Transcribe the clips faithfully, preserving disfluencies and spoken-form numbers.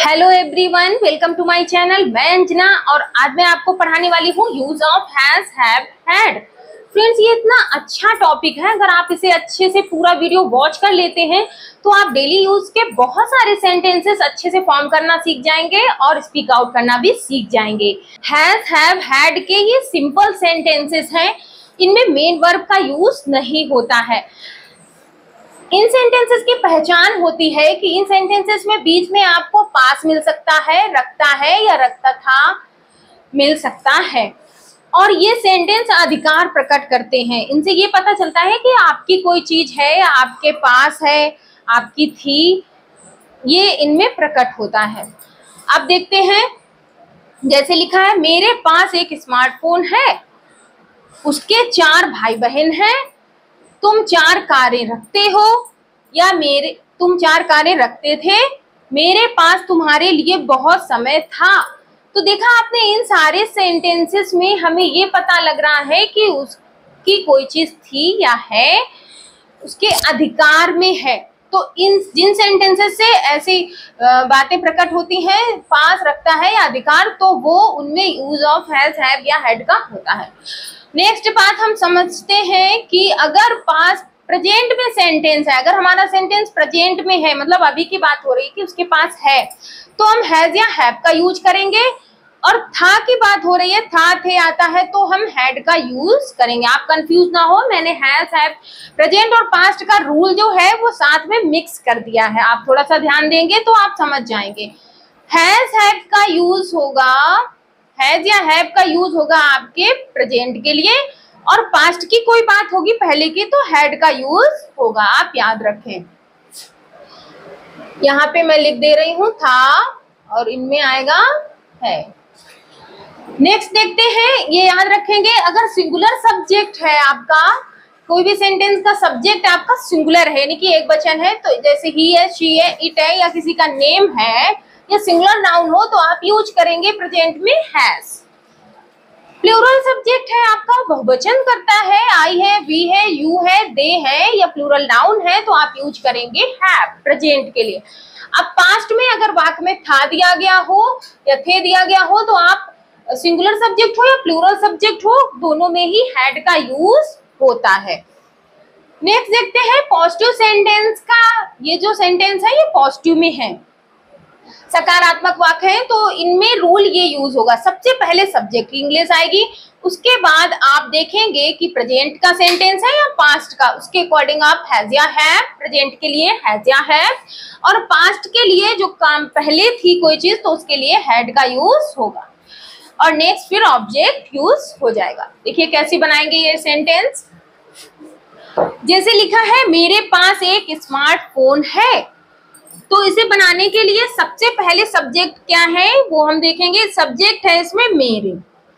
Hello everyone, welcome to my channel. मैं अंजना और आज मैं आपको पढ़ाने वाली हूँ use of has, have, had. Friends, ये इतना अच्छा टॉपिक है, अगर आप इसे अच्छे से पूरा वीडियो वॉच कर लेते हैं तो आप डेली यूज के बहुत सारे सेंटेंसेस अच्छे से फॉर्म करना सीख जाएंगे और स्पीक आउट करना भी सीख जाएंगे। हैज, हैव, हैड के ये सिंपल सेंटेंसेस हैं, इनमें मेन वर्ब का यूज नहीं होता है। इन सेंटेंसेस की पहचान होती है कि इन सेंटेंसेस में बीच में आपको पास मिल सकता है, रखता है या रखता था मिल सकता है, और ये सेंटेंस अधिकार प्रकट करते हैं। इनसे ये पता चलता है कि आपकी कोई चीज है, आपके पास है, आपकी थी, ये इनमें प्रकट होता है। अब देखते हैं, जैसे लिखा है मेरे पास एक स्मार्टफोन है, उसके चार भाई बहन हैं, तुम चार कारें रखते हो या मेरे तुम चार कारें रखते थे, मेरे पास तुम्हारे लिए बहुत समय था। तो देखा आपने, इन सारे सेंटेंसेस में हमें ये पता लग रहा है कि उसकी कोई चीज थी या है, उसके अधिकार में है। तो इन जिन सेंटेंसेस से ऐसी बातें प्रकट होती हैं, पास, रखता है या अधिकार, तो वो उनमें यूज ऑफ हैज, हैव या हैड का होता है। नेक्स्ट बात हम समझते हैं कि अगर पास प्रेजेंट में सेंटेंस है, अगर हमारा सेंटेंस प्रेजेंट में है, मतलब अभी की बात हो रही है कि उसके पास है, तो हम हैज या हैव का यूज करेंगे। और था की बात हो रही है, था, थे आता है, तो हम हैड का यूज करेंगे। आप कंफ्यूज ना हो, मैंने हैज, हैव, प्रेजेंट और पास्ट का रूल जो है वो साथ में मिक्स कर दिया है। आप थोड़ा सा ध्यान देंगे तो आप समझ जाएंगे। हैज, हैव का यूज होगा, हैज या हैव का यूज होगा आपके प्रेजेंट के लिए, और पास्ट की कोई बात होगी पहले की तो हैड का यूज होगा। आप याद रखें, यहाँ पे मैं लिख दे रही हूं था और इनमें आएगा है। नेक्स्ट देखते हैं, ये याद रखेंगे, अगर सिंगुलर सब्जेक्ट है आपका, कोई भी सेंटेंस का सब्जेक्ट आपका सिंगुलर है, यानी कि एक वचन है, तो जैसे ही है, शी है, इट है, या किसी का नेम है, या सिंगुलर नाउन हो, तो आप यूज करेंगे प्रेजेंट में हैज। प्लूरल सब्जेक्ट है आपका, बहुवचन करता है, आई है, वी है, यू है, दे है, या प्लूरल नाउन है, तो आप यूज करेंगे हैव प्रेजेंट के लिए। अब पास्ट में अगर वाक्य में था दिया गया हो या थे दिया गया हो, तो आप सिंगुलर सब्जेक्ट हो या प्लूरल सब्जेक्ट हो, दोनों में ही हैड का यूज होता है। नेक्स्ट देखते हैं पॉजिटिव सेंटेंस का। ये जो सेंटेंस है ये पॉजिटिव में है, सकारात्मक वाक्य है, तो इनमें रूल ये यूज होगा, सबसे पहले सब्जेक्ट की इंग्लिश आएगी, उसके बाद आप देखेंगे कि प्रेजेंट का सेंटेंस है या पास्ट का, उसके अकॉर्डिंग आप हैज या हैव, प्रेजेंट के लिए हैज या हैव, और पास्ट के लिए जो काम पहले थी कोई चीज तो उसके लिए हैड का यूज होगा, और नेक्स्ट फिर ऑब्जेक्ट यूज हो जाएगा। देखिए कैसे बनाएंगे ये सेंटेंस। जैसे लिखा है मेरे पास एक स्मार्टफोन है, तो इसे बनाने के लिए सबसे पहले सब्जेक्ट क्या है वो हम देखेंगे। सब्जेक्ट है इसमें मेरे।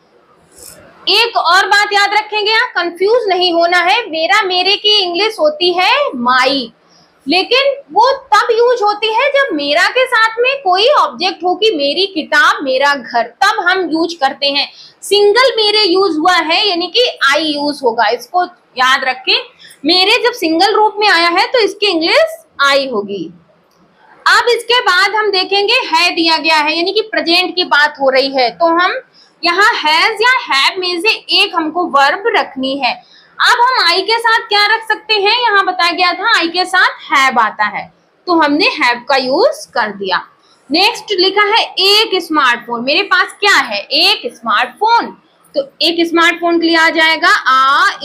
एक और बात याद रखेंगे, यहाँ कंफ्यूज नहीं होना है, मेरा मेरे की इंग्लिश होती है माई, लेकिन वो तब यूज होती है जब मेरा के साथ में कोई ऑब्जेक्ट हो, कि मेरी किताब, मेरा घर, तब हम यूज करते हैं। सिंगल मेरे यूज हुआ है यानी कि आई यूज होगा, इसको याद रखें। मेरे जब सिंगल रूप में आया है तो इसकी इंग्लिश आई होगी। अब इसके बाद हम देखेंगे है दिया गया है, यानी कि प्रेजेंट की बात हो रही है, तो हम यहाँ हैज या हैव में से एक हमको वर्ब रखनी है। अब हम आई के साथ क्या रख सकते हैं, यहाँ बताया गया था आई के साथ हैव आता है, तो हमने हैव का यूज कर दिया। नेक्स्ट लिखा है एक स्मार्टफोन, मेरे पास क्या है, एक स्मार्टफोन, तो एक स्मार्टफोन के लिए आ जाएगा आ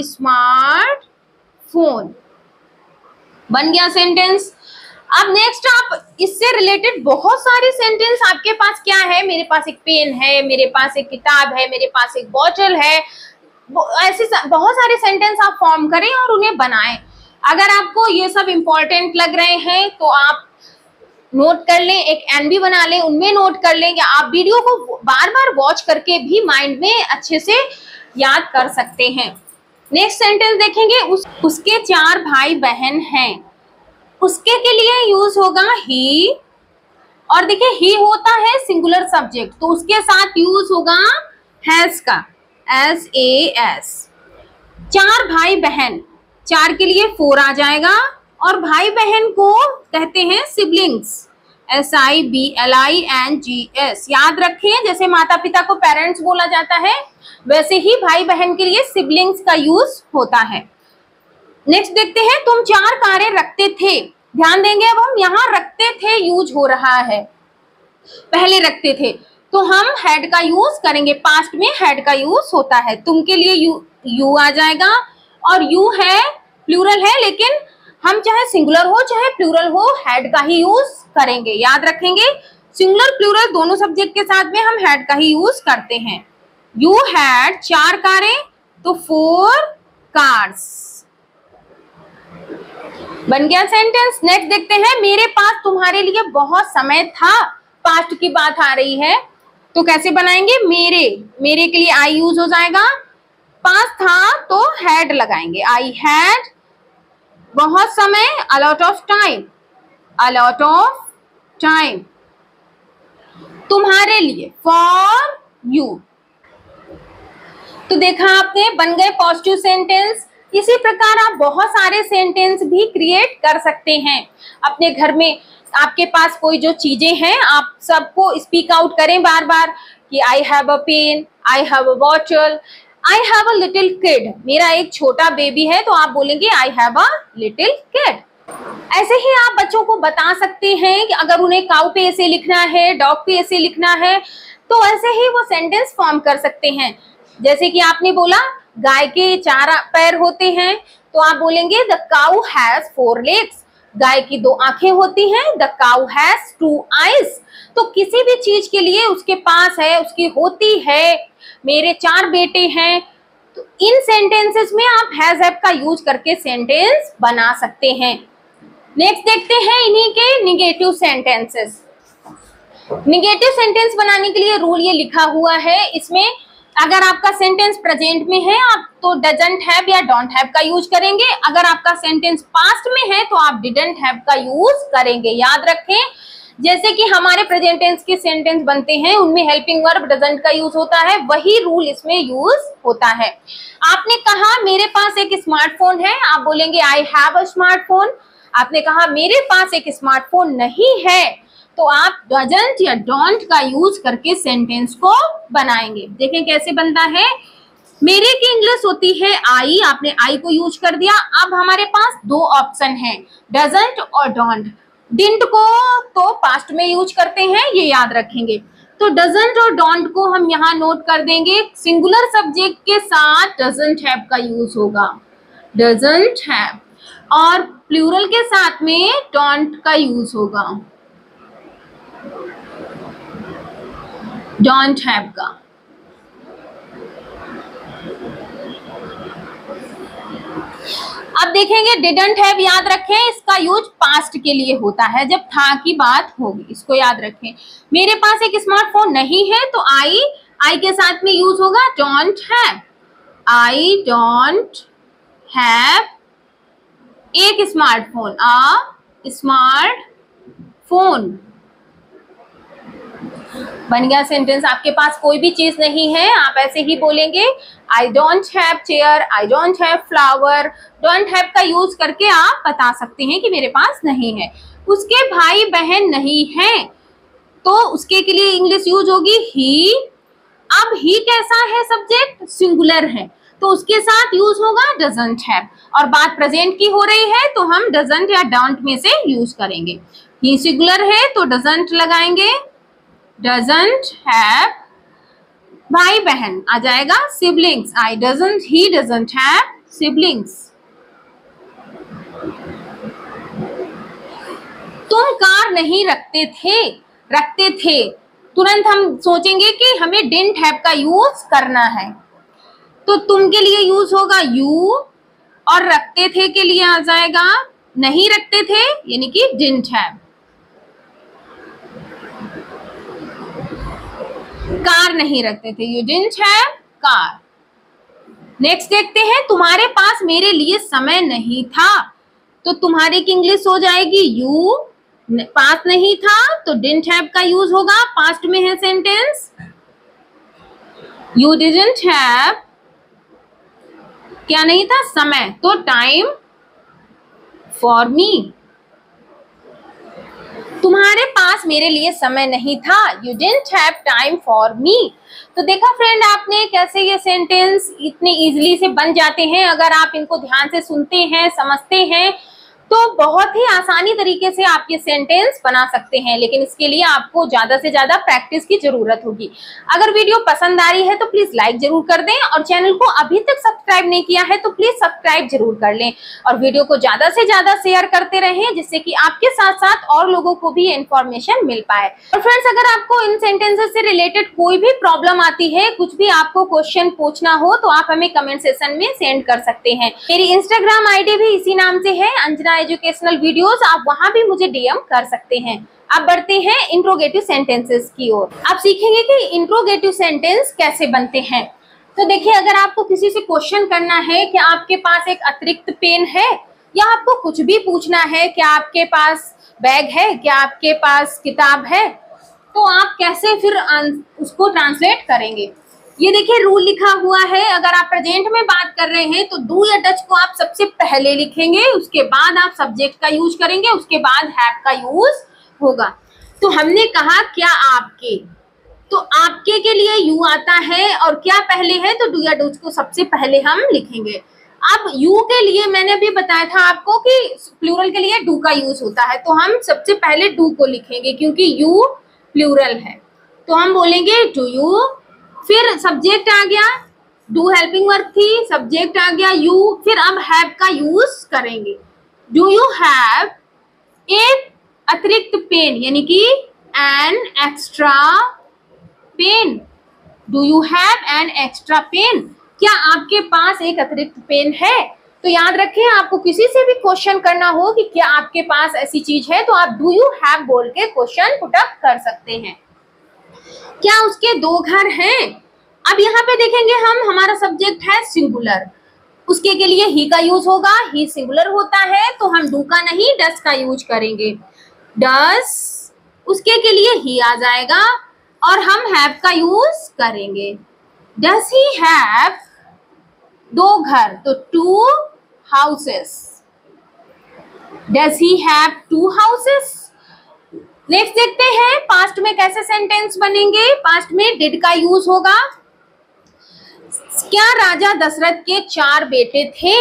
स्मार्टफोन, बन गया सेंटेंस। अब नेक्स्ट आप इससे रिलेटेड बहुत सारे सेंटेंस आपके पास क्या है, मेरे पास एक पेन है, मेरे पास एक किताब है, मेरे पास एक बॉटल है, ऐसे बहुत सारे सेंटेंस आप फॉर्म करें और उन्हें बनाएं। अगर आपको ये सब इंपॉर्टेंट लग रहे हैं तो आप नोट कर लें, एक एनबी बना लें, उनमें नोट कर लें, या आप वीडियो को बार बार वॉच करके भी माइंड में अच्छे से याद कर सकते हैं। नेक्स्ट सेंटेंस देखेंगे, उस, उसके चार भाई बहन हैं, उसके के लिए यूज होगा ही, और देखिए ही होता है सिंगुलर सब्जेक्ट, तो उसके साथ यूज होगा हैज का, एस ए एस। चार भाई बहन, चार के लिए फोर आ जाएगा, और भाई बहन को कहते हैं siblings, S I B L I N G S. याद रखें, जैसे माता पिता को पेरेंट्स बोला जाता है, वैसे ही भाई बहन के लिए सिबलिंग्स का यूज होता है। नेक्स्ट देखते हैं, तुम चार कारें रखते थे। ध्यान देंगे, अब हम यहाँ रखते थे यूज हो रहा है, पहले रखते थे तो हम हैड का यूज करेंगे, पास्ट में हैड का यूज होता है। तुम के लिए यू यू आ जाएगा, और यू है प्लूरल है, लेकिन हम चाहे सिंगुलर हो चाहे प्लूरल हो हैड का ही यूज करेंगे। याद रखेंगे, सिंगुलर प्लूरल दोनों सब्जेक्ट के साथ में हम हैड का ही यूज करते हैं। यू हैड चार कारें, तो फोर कार्स बन गया सेंटेंस। नेक्स्ट देखते हैं, मेरे पास तुम्हारे लिए बहुत समय था। पास्ट की बात आ रही है तो कैसे बनाएंगे, मेरे मेरे के लिए आई यूज हो जाएगा, पास था तो हैड लगाएंगे, आई हैड बहुत समय, a lot of time, a lot of time तुम्हारे लिए, फॉर यू। तो देखा आपने, बन गए पॉजिटिव सेंटेंस। इसी प्रकार आप बहुत सारे सेंटेंस भी क्रिएट कर सकते हैं अपने घर में। आपके पास कोई जो चीजें हैं, आप सबको स्पीक आउट करें बार बार कि I have a pen, I have a bottle, I have a little kid. मेरा एक छोटा बेबी है, तो आप बोलेंगे I have a little kid. ऐसे ही आप बच्चों को बता सकते हैं कि अगर उन्हें काऊ पे ऐसे लिखना है, डॉग पे ऐसे लिखना है, तो ऐसे ही वो सेंटेंस फॉर्म कर सकते हैं। जैसे कि आपने बोला गाय के चार पैर होते हैं, तो आप बोलेंगे the cow has four legs. गाय की दो आंखें होती हैं, the cow has two eyes. तो किसी भी चीज के लिए उसके पास है, उसकी होती है, मेरे चार बेटे हैं, तो इन सेंटेंसेस में आप हैज हैव का यूज करके सेंटेंस बना सकते हैं। नेक्स्ट देखते हैं इन्हीं के निगेटिव सेंटेंसेस। निगेटिव सेंटेंस बनाने के लिए रूल ये लिखा हुआ है, इसमें अगर आपका सेंटेंस प्रेजेंट में है आप तो डजंट हैव या डोंट हैव का यूज करेंगे, अगर आपका सेंटेंस पास्ट में है तो आप डिडंट हैव का यूज करेंगे। याद रखें, जैसे कि हमारे प्रेजेंट टेंस के सेंटेंस बनते हैं उनमें हेल्पिंग वर्ब डजंट का यूज होता है, वही रूल इसमें यूज होता है। आपने कहा मेरे पास एक स्मार्टफोन है, आप बोलेंगे आई हैव अ स्मार्टफोन। आपने कहा मेरे पास एक स्मार्टफोन नहीं है, तो आप डजंट या डोंट का यूज करके सेंटेंस को बनाएंगे। देखें कैसे बनता है। मेरे की इंग्लिश होती है आई, आपने आई को यूज कर दिया। अब हमारे पास दो ऑप्शन हैं, डजंट और डोंट। डिडंट को तो पास्ट में यूज करते हैं, ये याद रखेंगे। तो डजंट और डोंट को हम यहाँ नोट कर देंगे, सिंगुलर सब्जेक्ट के साथ डजंट हैव का यूज होगा, डजंट हैव, और प्लूरल के साथ में डोंट का यूज होगा, डोंट हैव का। अब देखेंगे डिडंट हैव, याद रखें इसका यूज पास्ट के लिए होता है जब था की बात होगी, इसको याद रखें। मेरे पास एक स्मार्टफोन नहीं है, तो आई आई के साथ में यूज होगा don't have, I don't have एक स्मार्टफोन, अ स्मार्टफोन बन गया सेंटेंस। आपके पास कोई भी चीज नहीं है, आप ऐसे ही बोलेंगे I don't have chair, I don't have flower. Don't have का यूज करके आप बता सकते हैं कि मेरे पास नहीं है। उसके भाई बहन नहीं हैं, तो उसके के लिए इंग्लिश यूज होगी ही। अब ही कैसा है सब्जेक्ट, सिंगुलर है, तो उसके साथ यूज होगा डजंट हैव, और बात प्रेजेंट की हो रही है तो हम डजंट या डोंट में से यूज करेंगे। ही सिंगुलर है तो डजंट लगाएंगे, डजंट हैव। भाई बहन आ जाएगा siblings, I doesn't he doesn't have siblings. तुम कार नहीं रखते थे, रखते थे, तुरंत हम सोचेंगे कि हमें डिडंट हैव का यूज करना है, तो तुम के लिए यूज होगा यू, और रखते थे के लिए आ जाएगा नहीं रखते थे यानी कि डिडंट हैव। कार नहीं रखते थे, you didn't have car. Next देखते हैं, तुम्हारे पास मेरे लिए समय नहीं था, तो तुम्हारे की इंग्लिश हो जाएगी यू, पास नहीं था तो डिडंट हैव का यूज होगा, पास्ट में है सेंटेंस, यू डिडंट हैव क्या नहीं था समय, तो टाइम फॉर मी। तुम्हारे पास मेरे लिए समय नहीं था, you didn't have time for me. तो देखा फ्रेंड आपने कैसे ये सेंटेंस इतने इजीली से बन जाते हैं। अगर आप इनको ध्यान से सुनते हैं, समझते हैं, तो बहुत ही आसानी तरीके से आप ये सेंटेंस बना सकते हैं, लेकिन इसके लिए आपको ज्यादा से ज्यादा प्रैक्टिस की जरूरत होगी। अगर वीडियो पसंद आ रही है तो प्लीज लाइक जरूर कर दें, और चैनल को अभी तक सब्सक्राइब नहीं किया है तो प्लीज सब्सक्राइब जरूर कर लें, और वीडियो को ज्यादा से ज्यादा शेयर करते रहें, जिससे कि आपके साथ साथ और लोगों को भी इंफॉर्मेशन मिल पाए। और फ्रेंड्स, अगर आपको इन सेंटेंसेस से रिलेटेड कोई भी प्रॉब्लम आती है, कुछ भी आपको क्वेश्चन पूछना हो, तो आप हमें कमेंट सेक्शन में सेंड कर सकते हैं। मेरी इंस्टाग्राम आई डी भी इसी नाम से है, अंजना एजुकेशनल वीडियोस, आप वहां भी मुझे डीएम कर सकते हैं। अब बढ़ते हैं इंट्रोगेटिव सेंटेंसेस की ओर। आप सीखेंगे कि इंट्रोगेटिव सेंटेंस कैसे बनते हैं। तो देखिए, अगर आपको किसी से क्वेश्चन करना है कि आपके पास एक अतिरिक्त पेन है, या आपको कुछ भी पूछना है कि आपके पास बैग है, क्या आपके पास किताब है, तो आप कैसे फिर उसको ट्रांसलेट करेंगे। ये देखिए रूल लिखा हुआ है। अगर आप प्रेजेंट में बात कर रहे हैं तो डू या डच को आप सबसे पहले लिखेंगे, उसके बाद आप सब्जेक्ट का यूज करेंगे, उसके बाद हैव का यूज होगा। तो हमने कहा क्या आपके, तो आपके के लिए यू आता है, और क्या पहले है तो डू या डच को सबसे पहले हम लिखेंगे। अब यू के लिए मैंने भी बताया था आपको कि प्लूरल के लिए डू का यूज होता है, तो हम सबसे पहले डू को लिखेंगे क्योंकि यू प्लूरल है। तो हम बोलेंगे डू यू, फिर सब्जेक्ट आ गया, डू हेल्पिंग वर्ब थी, सब्जेक्ट आ गया यू, फिर अब हैव का यूज करेंगे। डू यू हैव ए अतिरिक्त पेन, यानी कि an extra pen. Do you have an extra pen, क्या आपके पास एक अतिरिक्त पेन है। तो याद रखें, आपको किसी से भी क्वेश्चन करना हो कि क्या आपके पास ऐसी चीज है, तो आप डू यू हैव बोल के क्वेश्चन पुट अप कर सकते हैं। क्या उसके दो घर हैं। अब यहाँ पे देखेंगे हम, हमारा सब्जेक्ट है सिंगुलर, उसके के लिए ही का यूज होगा, ही सिंगुलर होता है, तो हम डू का नहीं डस का यूज करेंगे। डस, उसके के लिए ही आ जाएगा, और हम हैव का यूज करेंगे। डस ही हैव दो घर, तो two houses. Does he have two houses. Next देखते हैं पास्ट में कैसे सेंटेंस बनेंगे। पास्ट में डिड का यूज होगा। क्या राजा दशरथ के चार बेटे थे।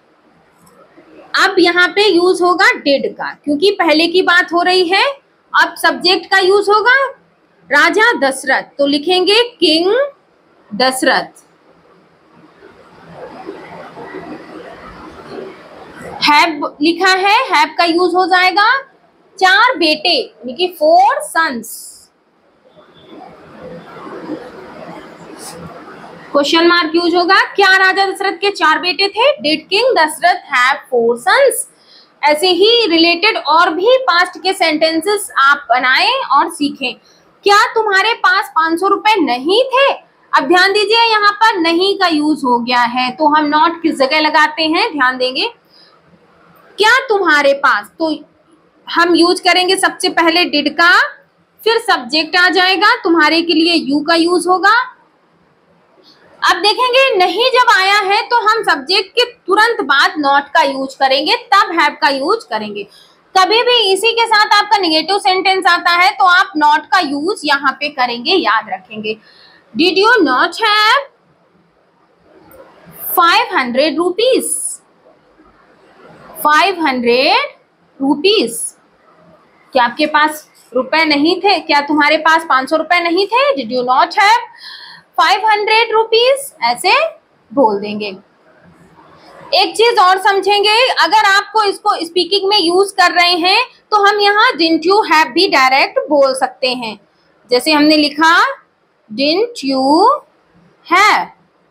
अब यहाँ पे यूज होगा डिड का, क्योंकि पहले की बात हो रही है। अब सब्जेक्ट का यूज होगा राजा दशरथ, तो लिखेंगे किंग दशरथ। हैव लिखा है, हैव का यूज हो जाएगा चार बेटे, यानी कि four sons. Question mark use होगा। क्या राजा दशरथ के चार बेटे थे। Did king Dasharath have four sons. ऐसे ही रिलेटेड और भी पास्ट के सेंटेंसेस आप बनाएं और सीखें। क्या तुम्हारे पास पांच सौ रुपए नहीं थे। अब ध्यान दीजिए, यहाँ पर नहीं का यूज हो गया है, तो हम नॉट किस जगह लगाते हैं, ध्यान देंगे। क्या तुम्हारे पास, तो हम यूज करेंगे सबसे पहले डिड का, फिर सब्जेक्ट आ जाएगा, तुम्हारे के लिए यू का यूज होगा। अब देखेंगे नहीं जब आया है तो हम सब्जेक्ट के तुरंत बाद नॉट का यूज करेंगे, तब हैव का यूज करेंगे। कभी भी इसी के साथ आपका नेगेटिव सेंटेंस आता है तो आप नॉट का यूज यहाँ पे करेंगे, याद रखेंगे। Did you not have five hundred rupees. Five hundred rupees, क्या आपके पास रुपए नहीं थे। क्या तुम्हारे पास पांच सौ रुपए नहीं थे। Did you not have five hundred rupees, ऐसे बोल देंगे। एक चीज और समझेंगे, अगर आपको इसको स्पीकिंग में यूज कर रहे हैं तो हम यहाँ डिडंट यू हैव भी डायरेक्ट बोल सकते हैं। जैसे हमने लिखा didn't you have,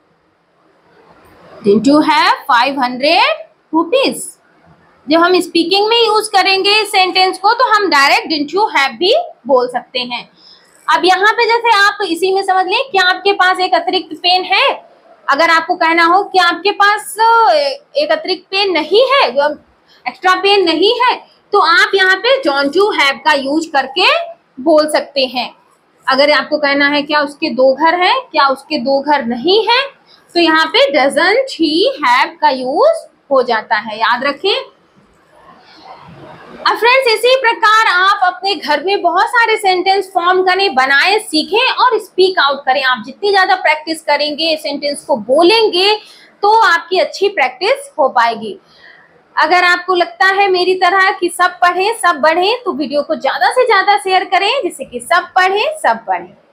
didn't you have five hundred rupees. जब हम स्पीकिंग में यूज करेंगे इस सेंटेंस को तो हम डायरेक्ट डिडंट यू हैव भी बोल सकते हैं। अब यहाँ पे जैसे आप इसी में समझ लें, क्या आपके पास एक अतिरिक्त पेन है। अगर आपको कहना हो कि आपके पास एक अतिरिक्त पेन नहीं है, एक्स्ट्रा पेन नहीं है, तो आप यहाँ पे डोंट यू हैव का यूज करके बोल सकते हैं। अगर आपको कहना है क्या उसके दो घर हैं, क्या उसके दो घर नहीं है, तो यहाँ पे डजंट ही हैव का यूज हो जाता है, याद रखें। अब फ्रेंड्स इसी प्रकार आप अपने घर में बहुत सारे सेंटेंस फॉर्म करें, बनाएं, सीखें और स्पीक आउट करें। आप जितनी ज्यादा प्रैक्टिस करेंगे, सेंटेंस को बोलेंगे, तो आपकी अच्छी प्रैक्टिस हो पाएगी। अगर आपको लगता है मेरी तरह कि सब पढ़ें सब बढ़ें, तो वीडियो को ज्यादा से ज्यादा शेयर करें, जिससे कि सब पढ़ें सब बढ़ें।